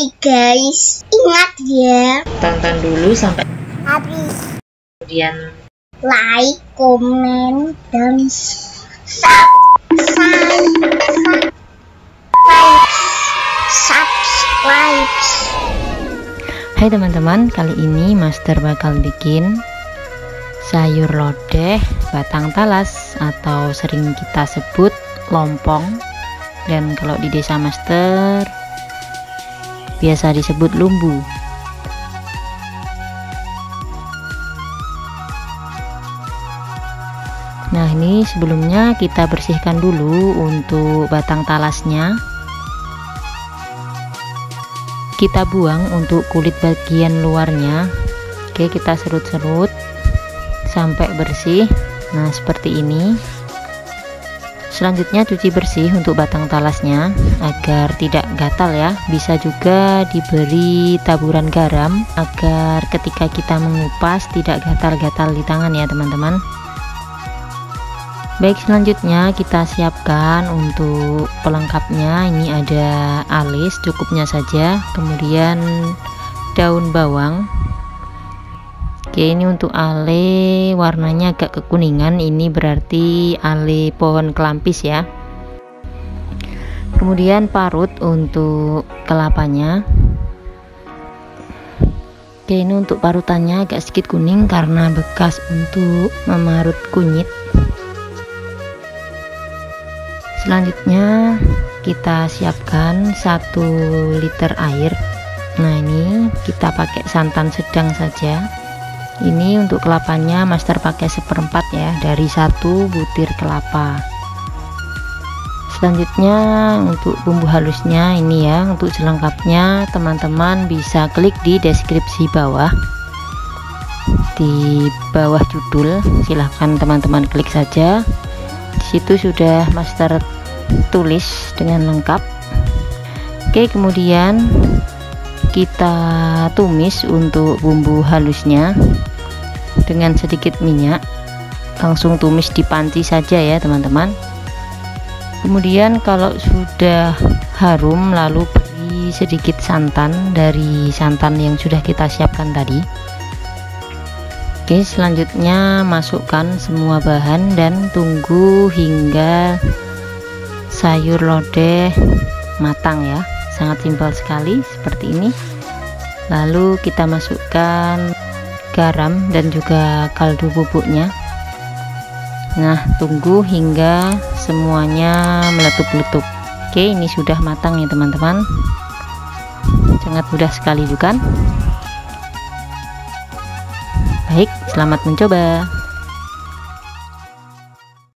Hai guys, ingat ya, tonton dulu sampai habis, kemudian like, komen, dan subscribe. Hai teman-teman, kali ini Master bakal bikin sayur lodeh batang talas atau sering kita sebut lompong, dan kalau di desa Master biasa disebut lumbu. Nah, ini sebelumnya kita bersihkan dulu untuk batang talasnya. Kita buang untuk kulit bagian luarnya. Oke, kita serut-serut sampai bersih. Nah, seperti ini. Selanjutnya cuci bersih untuk batang talasnya agar tidak gatal ya. Bisa juga diberi taburan garam agar ketika kita mengupas tidak gatal-gatal di tangan ya teman-teman. Baik, selanjutnya kita siapkan untuk pelengkapnya. Ini ada alis cukupnya saja, kemudian daun bawang. Oke, ini untuk ale warnanya agak kekuningan, ini berarti ale pohon kelampis ya. Kemudian parut untuk kelapanya. Oke, ini untuk parutannya agak sedikit kuning karena bekas untuk memarut kunyit. Selanjutnya kita siapkan 1 liter air. Nah, ini kita pakai santan sedang saja. Ini untuk kelapanya Master pakai 1/4 ya, dari 1 butir kelapa. Selanjutnya untuk bumbu halusnya ini ya, untuk selengkapnya teman-teman bisa klik di deskripsi bawah. Di bawah judul silahkan teman-teman klik saja. Situ sudah Master tulis dengan lengkap. Oke, kemudian kita tumis untuk bumbu halusnya dengan sedikit minyak. Langsung tumis di panci saja ya teman-teman. Kemudian kalau sudah harum, lalu beri sedikit santan dari santan yang sudah kita siapkan tadi. Oke, selanjutnya masukkan semua bahan dan tunggu hingga sayur lodeh matang ya. Sangat simpel sekali seperti ini. Lalu kita masukkan garam dan juga kaldu bubuknya. Nah, tunggu hingga semuanya meletup-letup. Oke, ini sudah matang ya teman-teman. Sangat mudah sekali bukan? Baik, selamat mencoba.